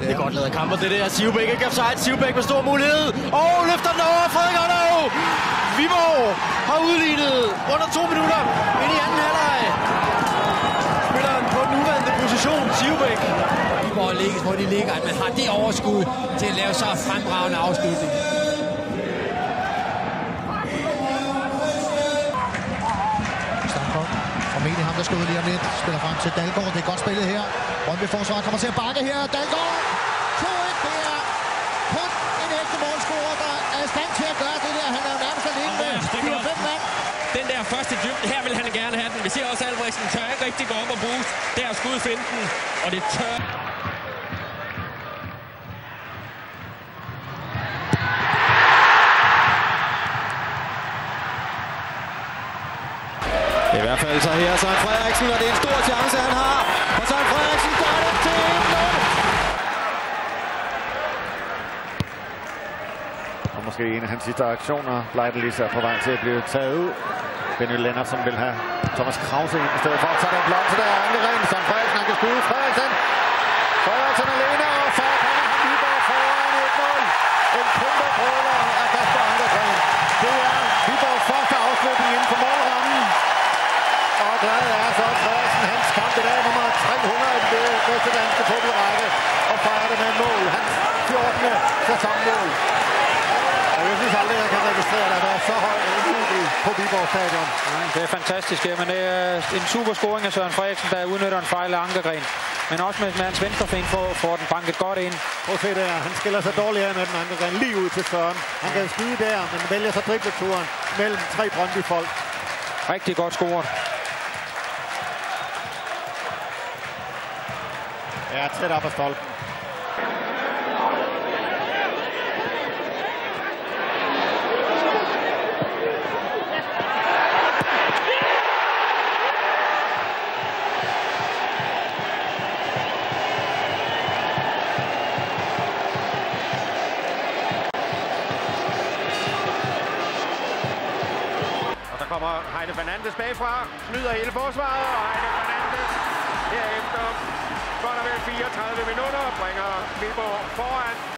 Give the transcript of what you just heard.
Det er godt lavet kamper, det der. Sivbæk ikke offside. Sivbæk med stor mulighed. Og løfter den over. Frederik Otto. Viborg har udlignet under 2 minutter ind i anden halvleg. Spilleren på den nuværende position, Sivbæk. Viborg ligger, hvor de ligger, at man har det overskud til at lave så fremragende afslutning. Formentlig ham, der skal ud lige om lidt. Spiller frem til Dalgaard. Det er godt spillet her. Brøndby forsvar kommer til at bakke her. Dalgaard! 2-1. Det er kun en ægte målscorer, der er i stand til at gøre det der. Han er jo nærmest alene med 4-5 mand. Den der første dybde, her vil han gerne have den. Vi ser også, Albrechtsen tør ikke rigtig gå op og bruge. Der er skud finten, og det tør. I hvert fald så her Søren Frederiksen, og det er en stor chance, han har. Og Søren Frederiksen gør det til 1-0. Og måske en af hans sidste aktioner. Leidelis er på vej til at blive taget ud. Benny Lennartson vil have Thomas Krause ind i stedet for. Så er der en blok til der Ankergren. Søren Frederiksen, han kan skyde. Frederiksen alene, og så kommer han Viborg foran 1-0. En kæmpe brøler af Kasper Ankergren. Det er Viborgs første afslutning inden for målrammen. Og glad er så Frederiksen, hans kamp i dag nummer 300 i det bedste danske fodboldrække. Og fejrer det med et mål. Hans 14. sæsonmål. Og jeg synes aldrig, jeg kan registrere, at der er så høj udvikling på Viborg Stadion. Det er fantastisk. Men det er en super scoring af Søren Frederiksen, der udnytter en fejl af Ankergren. Men også med hans venstrefin får den banket godt ind. Prøv at se der. Han skiller sig dårligt af med den Ankergren lige ud til Søren. Han kan skyde der, men vælger så dribleturen mellem 3 Brøndby-folk. Rigtig godt scoret. Ja, tæt op ad stolpen. Og så kommer Heine Fernandes bagfra, snyder hele forsvaret, og Heine Fernandes herefter godt og vel 34 minutter bringer Viborg foran.